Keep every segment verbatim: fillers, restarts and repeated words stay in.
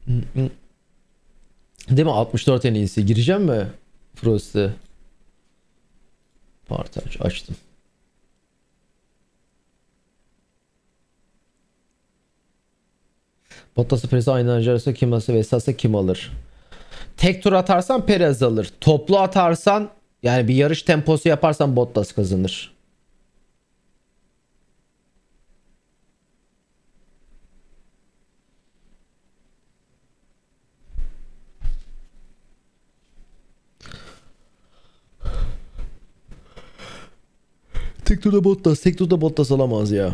Değil mi? altmış dört en iyisi. Gireceğim mi? Frost'e. Parti aç. Açtım. Bottas'ı Perez'e aynı harcarsa kim alırsa ve esasla kim alır? Tek tur atarsan Perez alır. Toplu atarsan yani bir yarış temposu yaparsan Bottas kazanır. Tek turda Bottas, tek turda Bottas alamaz ya.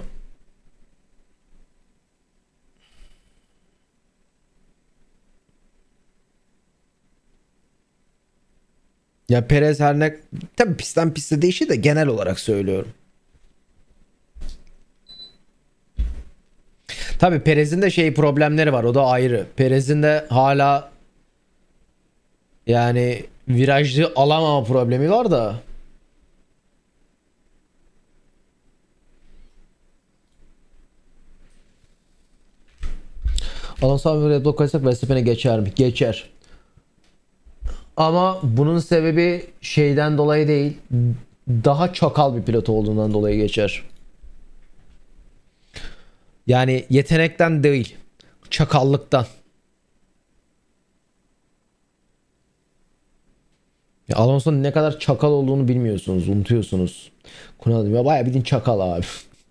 Ya Perez her ne... Tabii pistten piste değişir de genel olarak söylüyorum. Tabii Perez'in de şey problemleri var. O da ayrı. Perez'in de hala yani virajlı alamama problemi var da. Alonso abi Red Bull koysak Verstappen'e geçer mi? Geçer. Ama bunun sebebi şeyden dolayı değil. Daha çakal bir pilot olduğundan dolayı geçer. Yani yetenekten değil. Çakallıktan. Ya Alonso'nun ne kadar çakal olduğunu bilmiyorsunuz. Unutuyorsunuz. Kunal ya bayağı bildiğin çakal abi.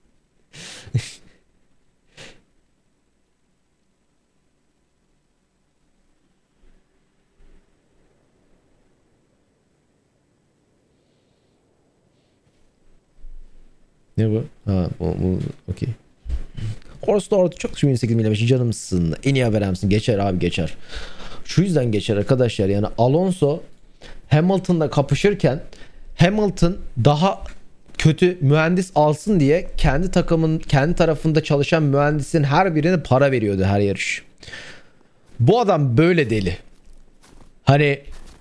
Ne bu? Ha bu, bu okey. Horse Lord çok yirmi sekiz milimetre canımsın. En iyi haberimsin. Geçer abi geçer. Şu yüzden geçer arkadaşlar. Yani Alonso Hamilton'la kapışırken Hamilton daha kötü mühendis alsın diye kendi takımın kendi tarafında çalışan mühendisin her birine para veriyordu her yarış. Bu adam böyle deli. Hani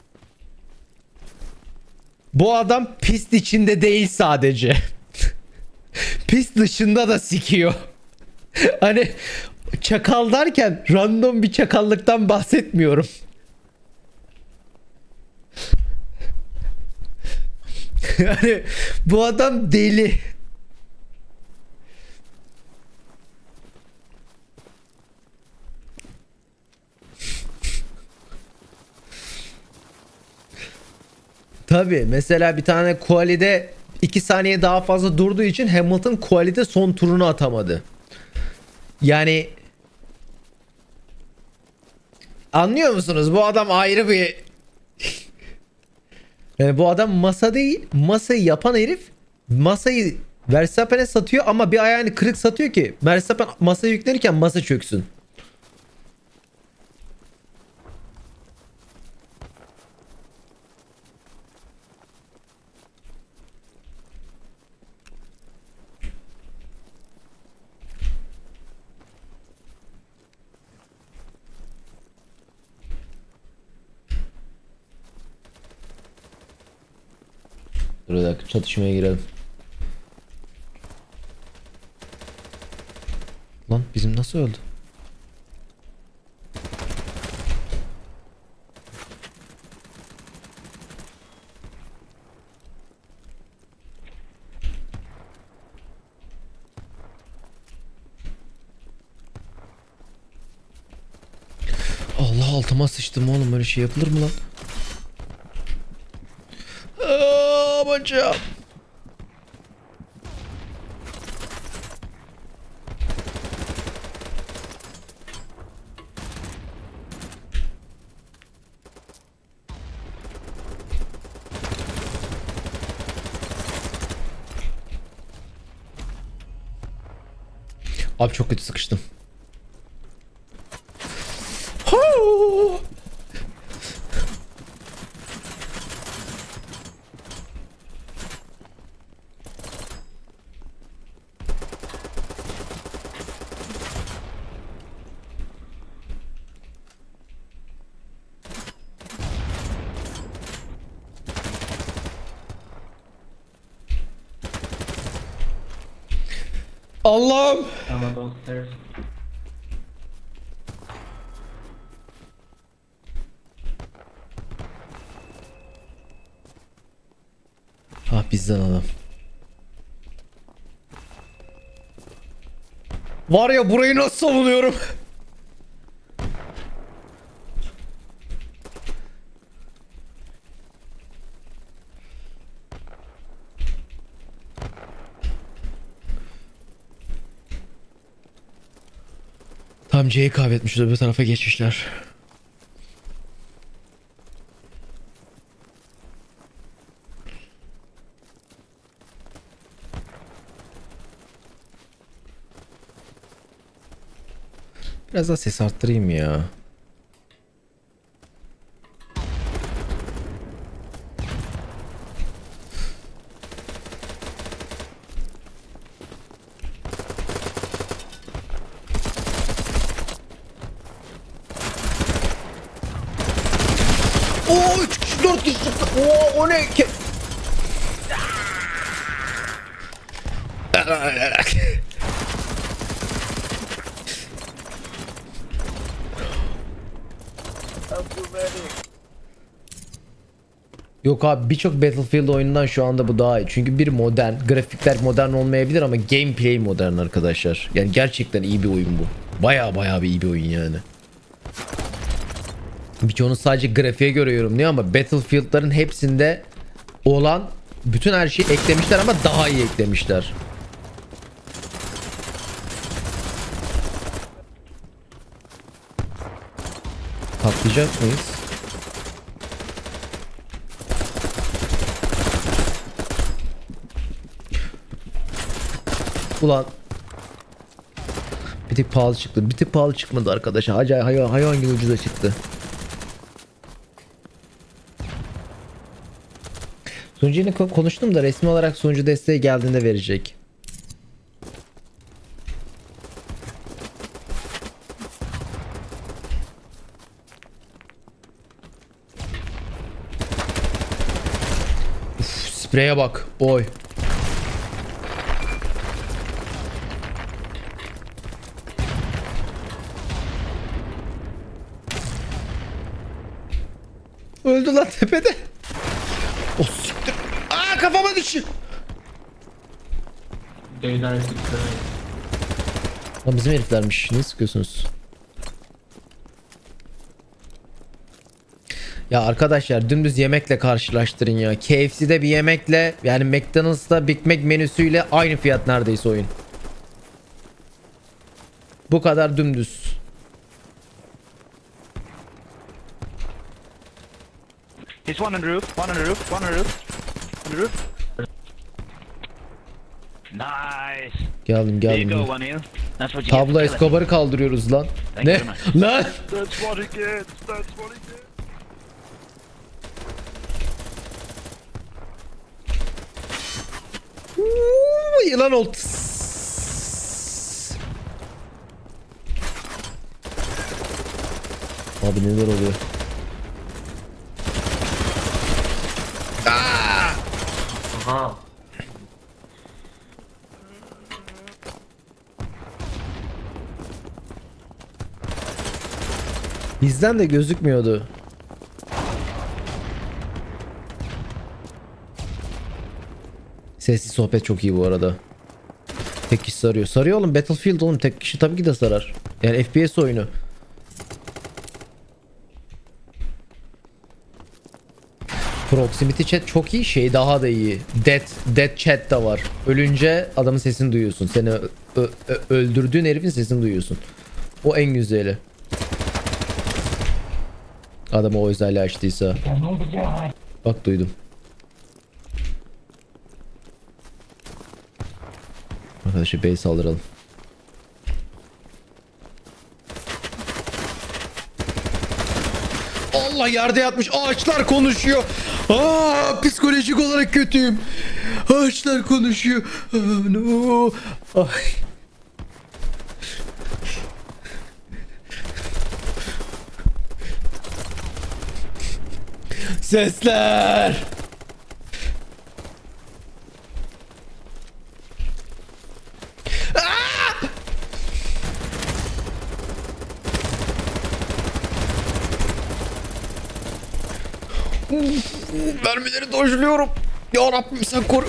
bu adam pist içinde değil sadece. Pist dışında da sikiyor. Hani çakal derken random bir çakallıktan bahsetmiyorum. Yani bu adam deli. Tabii mesela bir tane quali'de iki saniye daha fazla durduğu için Hamilton quali'de son turunu atamadı. Yani anlıyor musunuz? Bu adam ayrı bir yani bu adam masa değil, masayı yapan herif masayı Verstappen'e satıyor ama bir ayağını kırık satıyor ki Verstappen masaya yüklenirken masa çöksün. Dur bir dakika çatışmaya girelim. Lan bizim nasıl öldü? Allah altıma sıçtım oğlum, böyle şey yapılır mı lan? Aa, bacağım. Abi çok kötü sıkıştım. Allah'ım. I'm above stairs. bizden adam. Var ya burayı nasıl savunuyorum? Tam C'yi kaybetmişiz, öbür tarafa geçmişler. Biraz daha ses arttırayım ya. Oo üç kişi dört kişi çıktı. Oo o ne ki? Yok abi, birçok Battlefield oyunundan şu anda bu daha iyi. Çünkü bir modern, grafikler modern olmayabilir ama gameplay modern arkadaşlar. Yani gerçekten iyi bir oyun bu. Baya baya bir iyi bir oyun yani. Birçoğunu sadece grafiğe göre yorumluyor ama Battlefield'ların hepsinde olan bütün her şeyi eklemişler ama daha iyi eklemişler. Patlayacak mıyız? Ulan bir tık pahalı çıktı. Bir tık pahalı çıkmadı arkadaşlar. Acayip hayvan, hayvan gibi ucuza çıktı. Sunucuyla konuştum da resmi olarak sunucu desteği geldiğinde verecek. Uf, spreye bak. Oy. Öldü lan tepede. O siktir. Aa kafama düştü. Beyler sıktı. Lan bizim heriflermiş. Niye sıkıyorsunuz? Ya arkadaşlar dümdüz yemekle karşılaştırın ya. K F C'de bir yemekle, yani McDonald's'ta Big Mac menüsüyle aynı fiyat neredeyse oyun. Bu kadar dümdüz. He's one on the roof, one on the roof, one on the roof. On the roof. Nice. Geldim There you geldim. go, one here. That's what you Tablo get for killing. Escobar'ı kaldırıyoruz lan. Thank Ne? you very much. Lan! That's what he gets. That's what he gets. Uuu, yılan oldu. Abi neler oluyor? Aha. Bizden de gözükmüyordu. Sessiz sohbet çok iyi bu arada. Tek kişi sarıyor. Sarıyor oğlum, Battlefield oğlum, tek kişi tabii ki de sarar. Yani F P S oyunu. Proximity chat çok iyi, şey daha da iyi. Dead, dead chat da var. Ölünce adamın sesini duyuyorsun. Seni ö- ö- öldürdüğün herifin sesini duyuyorsun. O en güzeli. Adam o özelliği açtıysa. Bak duydum. Arkadaşlar base saldıralım. Allah, yerde yatmış ağaçlar konuşuyor. Aa, psikolojik olarak kötüyüm. Ağaçlar konuşuyor. Aa, no. Ay. Sesler. Mermileri dojluyorum. Ya Rabbim sen koru.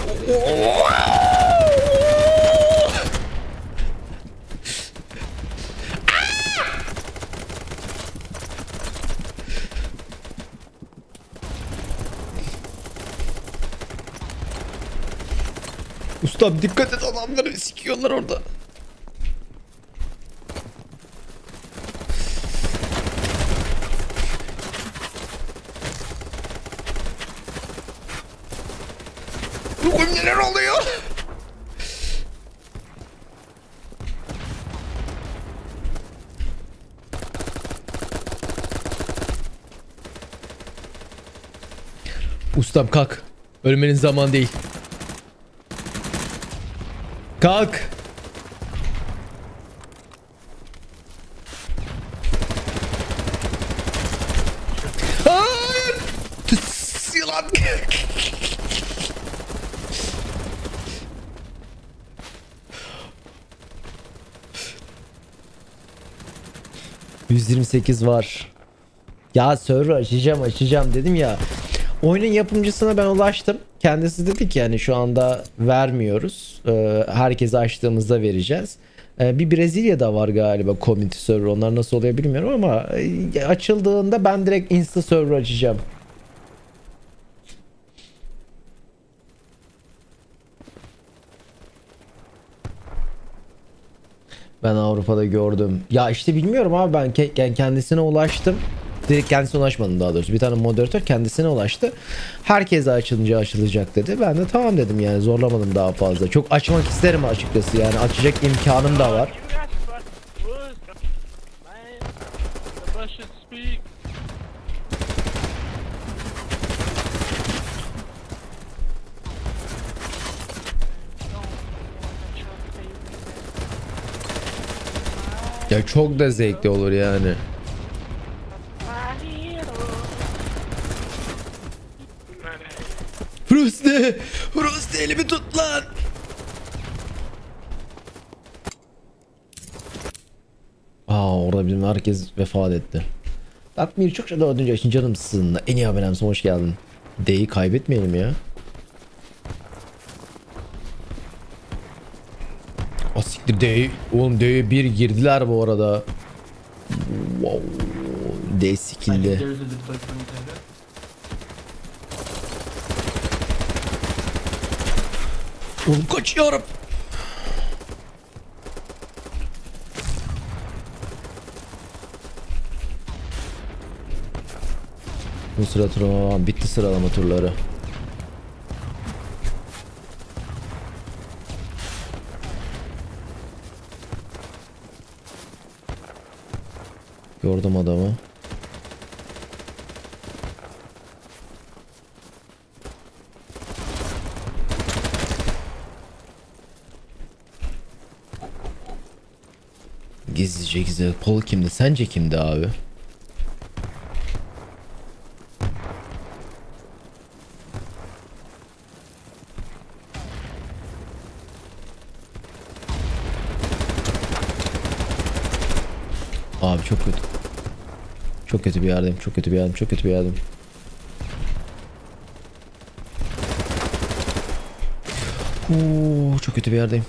Ustam dikkat et, adamları sikiyorlar orada. Bugün neler oluyor? Ustam kalk. Ölmenin zamanı değil. Kalk. Hayır. Tıs, yılan. yüz yirmi sekiz var. Ya server açacağım açacağım dedim ya. Oyunun yapımcısına ben ulaştım. Kendisi dedi ki yani şu anda vermiyoruz. Ee, herkese açtığımızda vereceğiz. Ee, bir Brezilya'da var galiba community server. Onlar nasıl oluyor bilmiyorum ama e, açıldığında ben direkt insta server açacağım. Ben Avrupa'da gördüm. Ya işte bilmiyorum abi, ben ke- kendisine ulaştım. Direkt kendisine ulaşmadım daha doğrusu. Bir tane moderatör kendisine ulaştı. Herkese açılınca açılacak dedi. Ben de tamam dedim yani, zorlamadım daha fazla. Çok açmak isterim açıkçası yani, açacak imkanım da var. Ya çok da zevkli olur yani. Frosti! Frosti elimi tut lan! Aa, orada bizim herkes vefat etti. Tatmir çok şurada ödünce için canımsın. En iyi haberimsin, hoş geldin. D'yi kaybetmeyelim ya. Asiktir D. Oğlum D'ye bir girdiler bu arada. Wow. D skill'de. Oğlum kaçıyorum. Bu sıra turuma bitti, sıralama turları. Gördüm adamı. Gizlice gizli. Paul kimdi? Sence kimdi abi? Abi çok kötü. Çok kötü bir yerdeyim. Çok kötü bir yerdeyim. Çok kötü bir yerdeyim. Oo, çok kötü bir yerdeyim.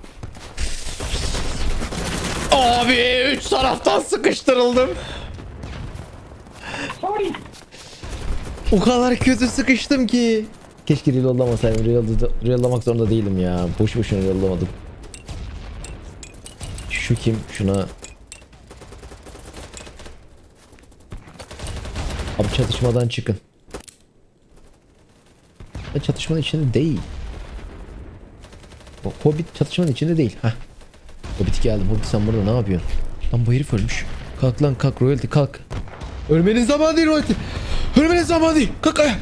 Abi üç taraftan sıkıştırıldım. O kadar kötü sıkıştım ki. Keşke reloadlamasaydım. Reloadlamak zorunda değilim ya. Boş boşuna reloadlamadım. Şu kim? Şuna. Abi çatışmadan çıkın. Ben çatışmanın içinde değil. O Hobbit çatışmanın içinde değil. Heh. Hobbit geldim. Hobbit sen burada ne yapıyorsun? Lan bu herif ölmüş. Kalk lan kalk royalty kalk. Ölmenin zamanı değil royalty. Ölmenin zamanı değil. Kalk ayağa.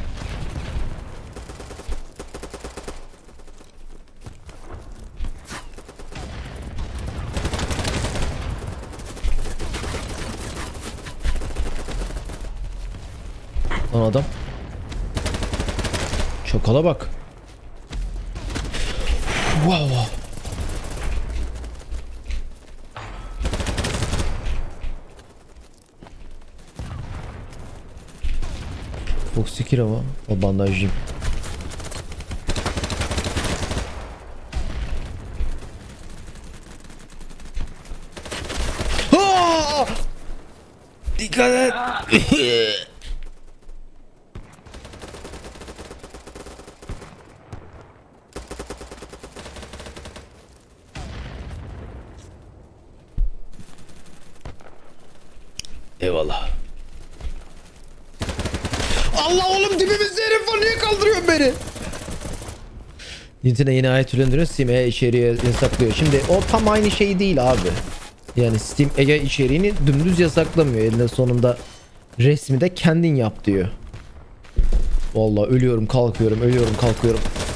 Lan adam. Çakala bak. Wow. Fox Kira mı? O bandajcıyım. Dikkat et. Eyvallah. Allah oğlum dibimizde herif var, niye kaldırıyorsun beni? Nintendo yeni ayet ürünleri Steam'e içeriği yasaklıyor. Şimdi o tam aynı şey değil abi. Yani Steam Ege içeriğini dümdüz yasaklamıyor. Elinde sonunda resmi de kendin yap diyor. Vallahi ölüyorum kalkıyorum, ölüyorum kalkıyorum.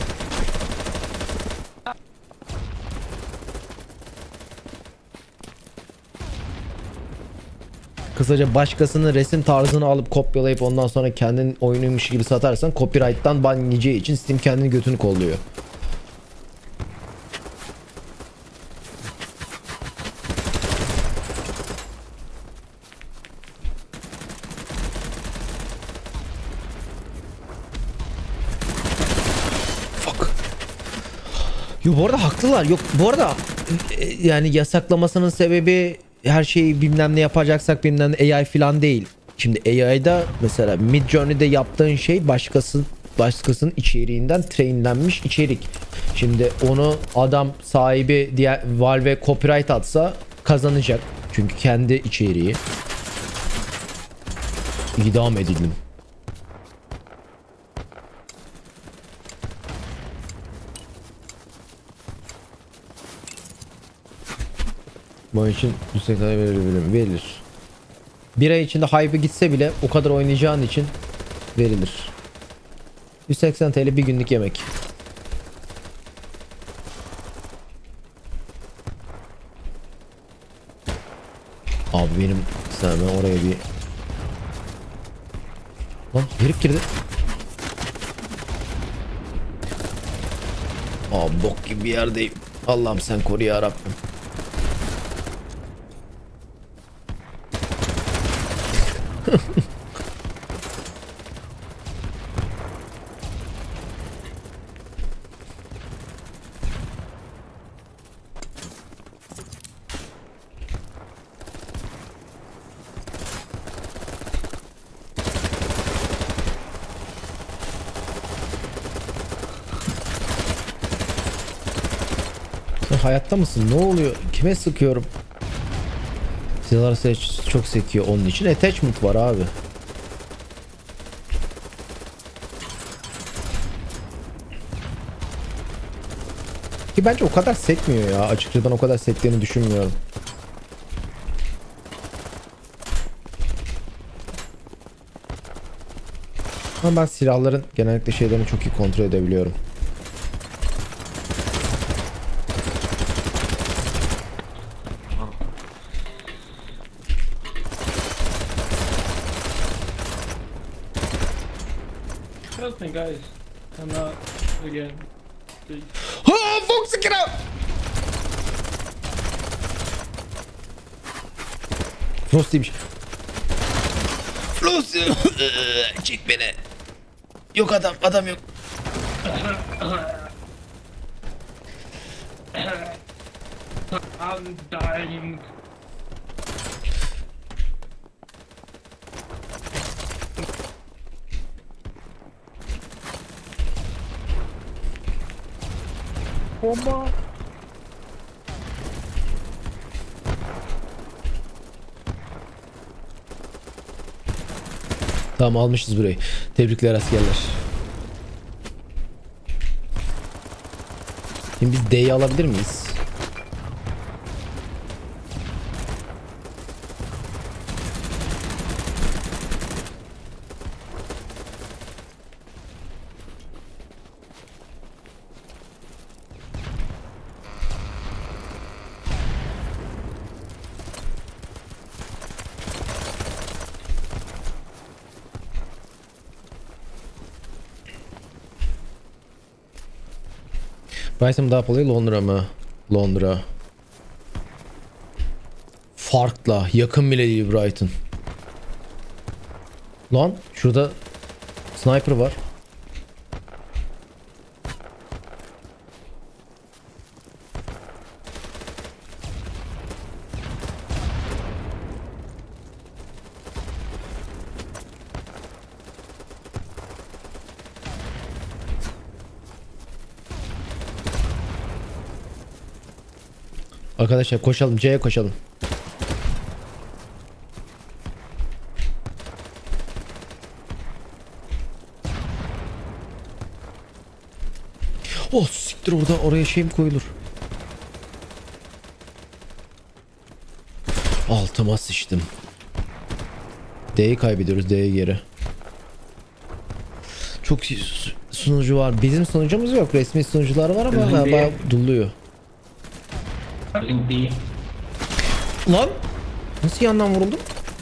Kısaca başkasının resim tarzını alıp kopyalayıp ondan sonra kendin oyunuymuş gibi satarsan copyright'tan ban yiyeceği için Steam kendini götünü kolluyor. Fuck. Yo bu arada haklılar. Yok bu arada e, yani yasaklamasının sebebi her şeyi bilmem ne yapacaksak bilmem ne A I falan değil. Şimdi A I'da mesela Midjourney'de yaptığın şey başkası başkasının içeriğinden trainlenmiş içerik. Şimdi onu adam sahibi diğer Valve copyright atsa kazanacak. Çünkü kendi içeriği. İdam edildim. Bunun için yüksek sayı verilir, verilir. Bir ay içinde hype'ı gitse bile o kadar oynayacağın için verilir. yüz seksen T L bir günlük yemek. Abi benim sen ben oraya bir lan herif girdi. Aa bok gibi bir yerdeyim. Allah'ım sen koru ya Rabbim. Sen hayatta mısın? Ne oluyor? Kime sıkıyorum? Silahlar çok sekiyor onun için. Attachment var abi. Ki bence o kadar sekmiyor ya. Açıkçası ben o kadar sektiğini düşünmüyorum. Ama ben silahların genellikle şeylerini çok iyi kontrol edebiliyorum. Help me guys. I'm not again. Please. Ha, Fox get out. Frost'ymiş. Frost. Çek beni. Yok adam, adam yok. I'm dying. Bomba. Tamam almışız burayı. Tebrikler askerler. Şimdi biz D'yi alabilir miyiz? Brighton daha pahalı, Londra mı? Londra. Farkla. Yakın bile değil Brighton. Lan şurada sniper var. Arkadaşlar koşalım, C'ye koşalım. Oh siktir, orada oraya şey mi koyulur? Altıma sıçtım. D'yi kaybediyoruz, D'ye geri. Çok sunucu var. Bizim sunucumuz yok. Resmi sunucular var ama Bizim galiba değil. duluyor. Link D. Lan! Nasıl yandan vuruldum?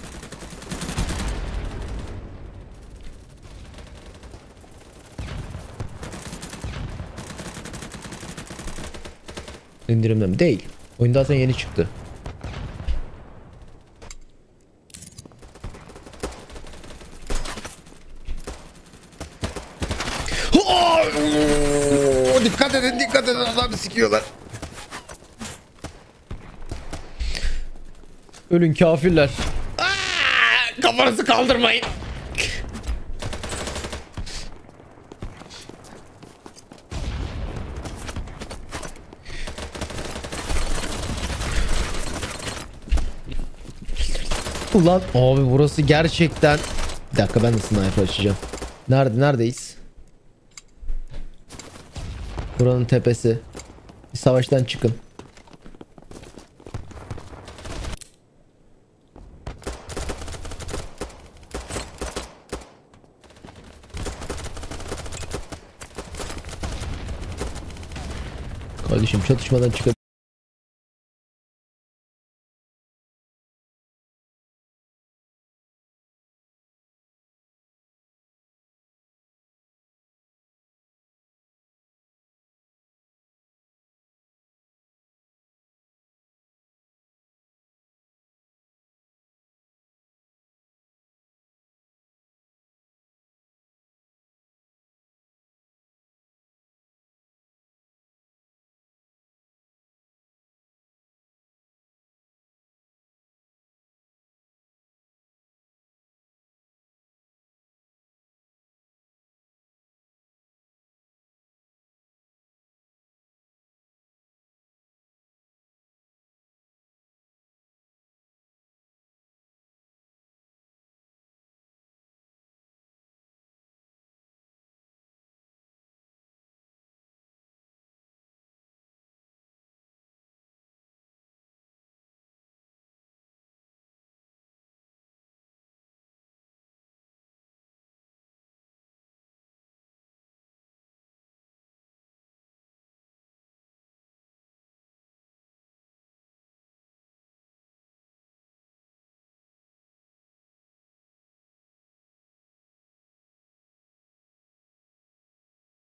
İndirimde mi? Değil. Oyun zaten yeni çıktı. Oo, dikkat edin, dikkat edin, adamı sikiyorlar. Ölün kafirler. Aa, kafanızı kaldırmayın. Ulan abi burası gerçekten... Bir dakika, ben de sniper açacağım. Nerede, neredeyiz? Buranın tepesi. Bir savaştan çıkın. Kardeşim çatışmadan çıkın.